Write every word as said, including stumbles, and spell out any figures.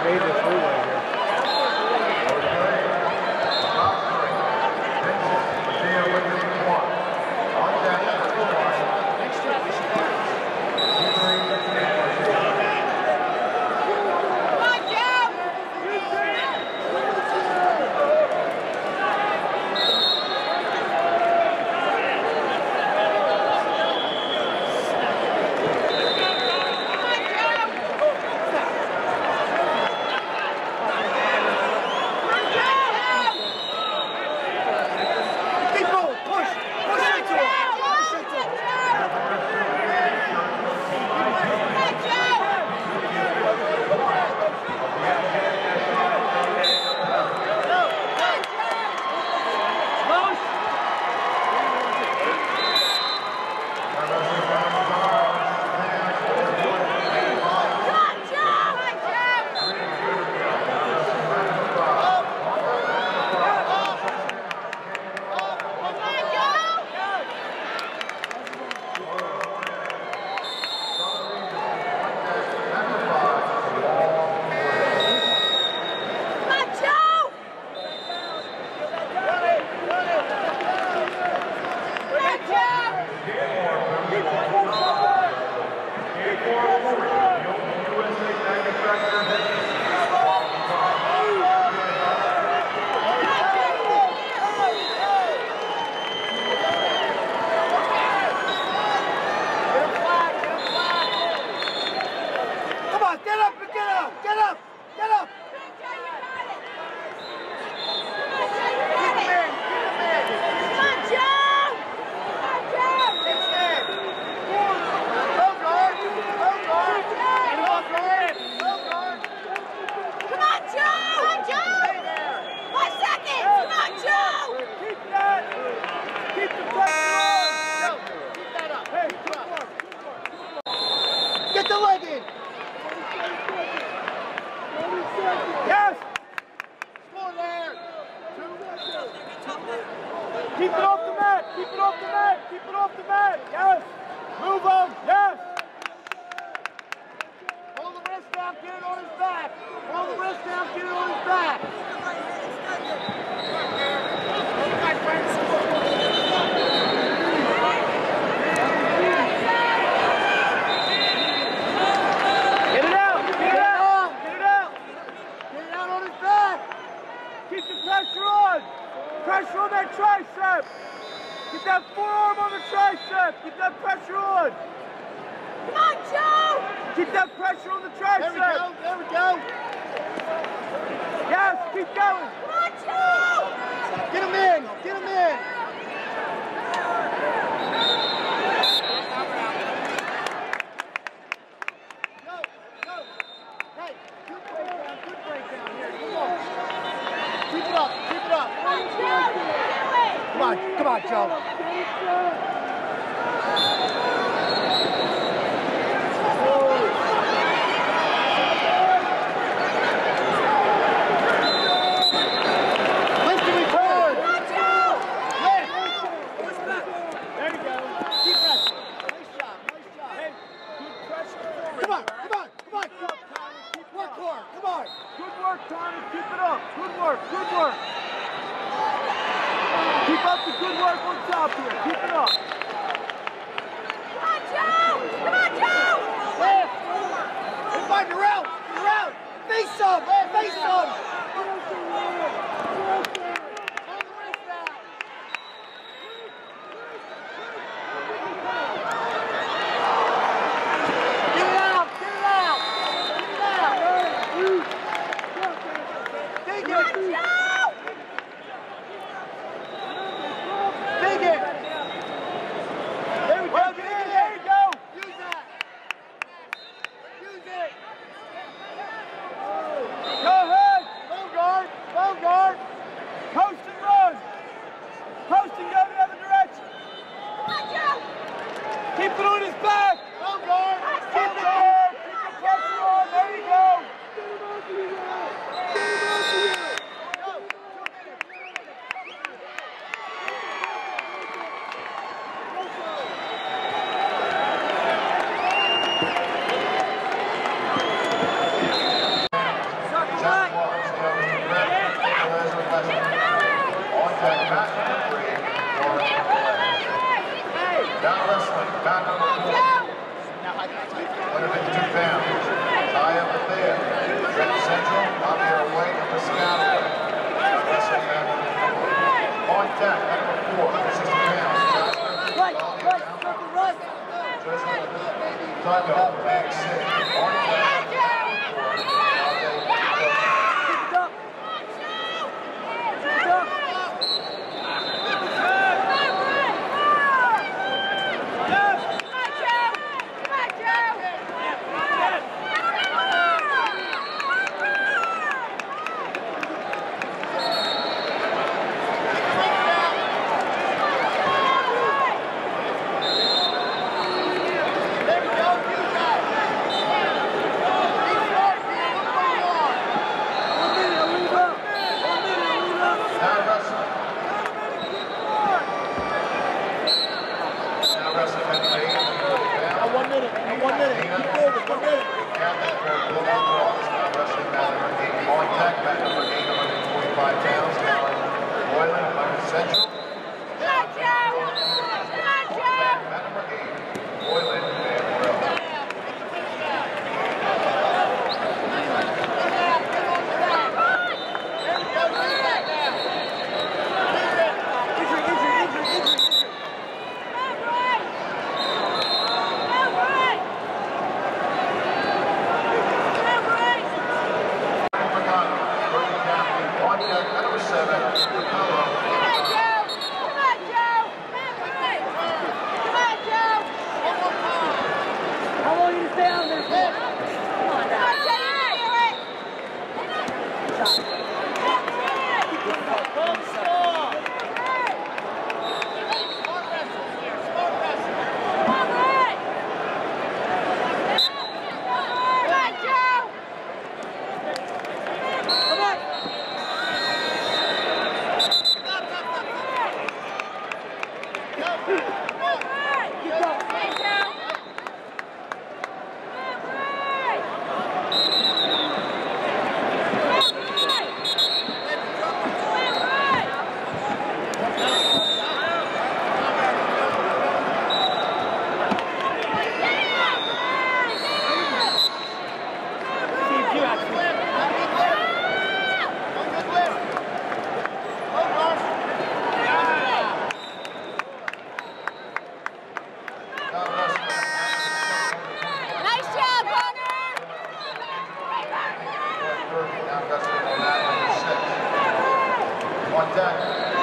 made the freeway here. Keep it off the mat! Keep it off the mat! Keep it off the mat! Yes! Move him! Yes! Hold the wrist down, get it on his back! Hold the wrist down, get it on his back! Get it out! Get it out! Get it out! Get it out on his back! Keep the pressure on! Pressure on that tricep! Get that forearm on the tricep! Get that pressure on! Come on, Joe! Keep that pressure on the tricep! There we go, there we go! Yes, keep going! Come on, Joe! Get him in! Get him in! Go, go! Hey, good breakdown, good breakdown here. Come on. Keep it up, keep it up. Come on, Joe! Come on, come on, Joe. Lift and return. Come on, Joe! Lift. Push back. There you go. Keep pressing. Nice job, nice job. Hey, good pressure forward. Come on, come on, come on. Work hard, come on. Good work, Tommy. Keep it up. Good work, good work. Keep up the good work on top here. Keep it up. Come on, Joe! Come on, Joe! Lift. Come on, you're out. You're out. Face some. Face some. Hold the wrist down. Get it out. Get it out. Get it out. Dig Come on, it. Joe! Dig it. There we go. Well, Dig there it. you go. Use that. Use it. Go ahead. Bone guard. Bone guard. deck, number four, sixty pounds. Right, right, circle, right. Time out, bag six. On deck. Keep it up. Keep it up. One minute, one minute. Keep forward, one minute. On deck, mat number eight, one hundred forty-five pounds. Boiling, one hundred Central. Mat number eight, Boiling, and we're up. On deck.